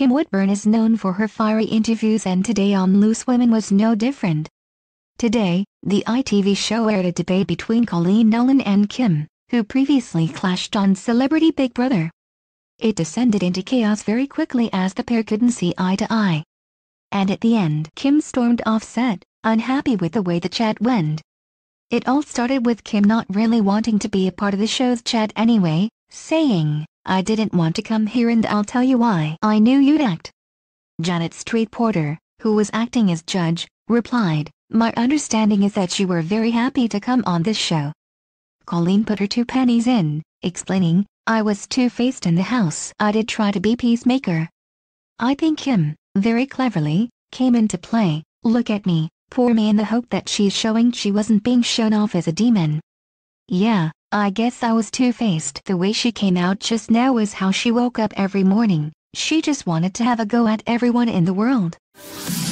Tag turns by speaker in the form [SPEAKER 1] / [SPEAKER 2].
[SPEAKER 1] Kim Woodburn is known for her fiery interviews, and today on Loose Women was no different. Today, the ITV show aired a debate between Coleen Nolan and Kim, who previously clashed on Celebrity Big Brother. It descended into chaos very quickly as the pair couldn't see eye to eye. And at the end, Kim stormed off set, unhappy with the way the chat went. It all started with Kim not really wanting to be a part of the show's chat anyway, saying, "I didn't want to come here and I'll tell you why. I knew you'd act." Janet Street Porter, who was acting as judge, replied, "My understanding is that you were very happy to come on this show." Coleen put her 2 pennies in, explaining, "I was two-faced in the house. I did try to be peacemaker." I think Kim, very cleverly, came into play. "Look at me, poor me," in the hope that she's showing she wasn't being shown off as a demon. Yeah, I guess I was two-faced. The way she came out just now is how she woke up every morning. She just wanted to have a go at everyone in the world.